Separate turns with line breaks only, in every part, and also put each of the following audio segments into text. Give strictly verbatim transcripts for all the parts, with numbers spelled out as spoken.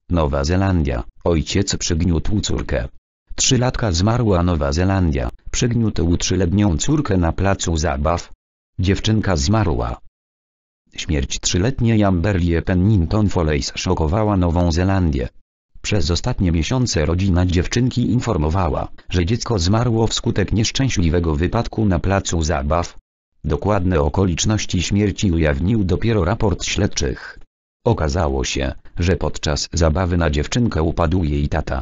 Nowa Zelandia. Ojciec przygniótł córkę. Trzylatka zmarła. Nowa Zelandia. Przygniótł trzyletnią córkę na placu zabaw. Dziewczynka zmarła. Śmierć trzyletniej Amberlie Pennington Foley's szokowała Nową Zelandię. Przez ostatnie miesiące rodzina dziewczynki informowała, że dziecko zmarło wskutek nieszczęśliwego wypadku na placu zabaw. Dokładne okoliczności śmierci ujawnił dopiero raport śledczych. Okazało się, że podczas zabawy na dziewczynkę upadł jej tata.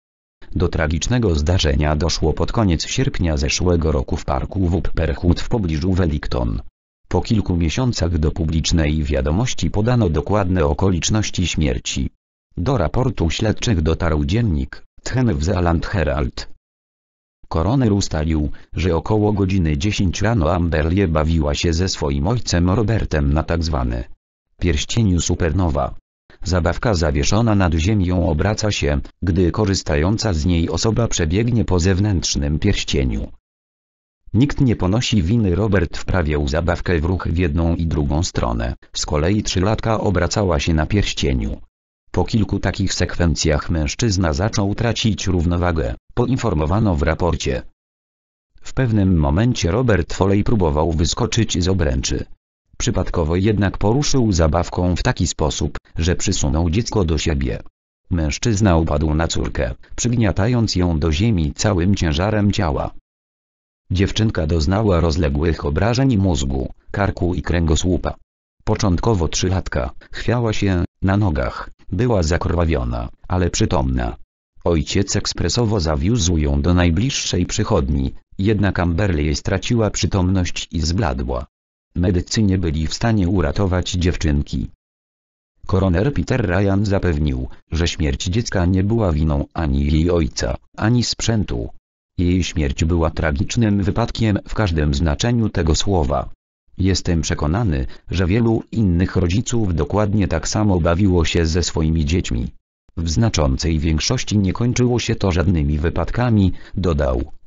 Do tragicznego zdarzenia doszło pod koniec sierpnia zeszłego roku w parku Wupperhut w pobliżu Wellington. Po kilku miesiącach do publicznej wiadomości podano dokładne okoliczności śmierci. Do raportu śledczych dotarł dziennik The New Zealand Herald. Koroner ustalił, że około godziny dziesiątej rano Amberlie bawiła się ze swoim ojcem Robertem na tzw. pierścieniu Supernowa. Zabawka zawieszona nad ziemią obraca się, gdy korzystająca z niej osoba przebiegnie po zewnętrznym pierścieniu. Nikt nie ponosi winy. Robert wprawiał zabawkę w ruch w jedną i drugą stronę, z kolei trzylatka obracała się na pierścieniu. Po kilku takich sekwencjach mężczyzna zaczął tracić równowagę, poinformowano w raporcie. W pewnym momencie Robert Foley próbował wyskoczyć z obręczy. Przypadkowo jednak poruszył zabawką w taki sposób, że przysunął dziecko do siebie. Mężczyzna upadł na córkę, przygniatając ją do ziemi całym ciężarem ciała. Dziewczynka doznała rozległych obrażeń mózgu, karku i kręgosłupa. Początkowo trzylatka chwiała się na nogach, była zakrwawiona, ale przytomna. Ojciec ekspresowo zawiózł ją do najbliższej przychodni, jednak Amberlie straciła przytomność i zbladła. Medycy nie byli w stanie uratować dziewczynki. Koroner Peter Ryan zapewnił, że śmierć dziecka nie była winą ani jej ojca, ani sprzętu. Jej śmierć była tragicznym wypadkiem w każdym znaczeniu tego słowa. Jestem przekonany, że wielu innych rodziców dokładnie tak samo bawiło się ze swoimi dziećmi. W znaczącej większości nie kończyło się to żadnymi wypadkami, dodał.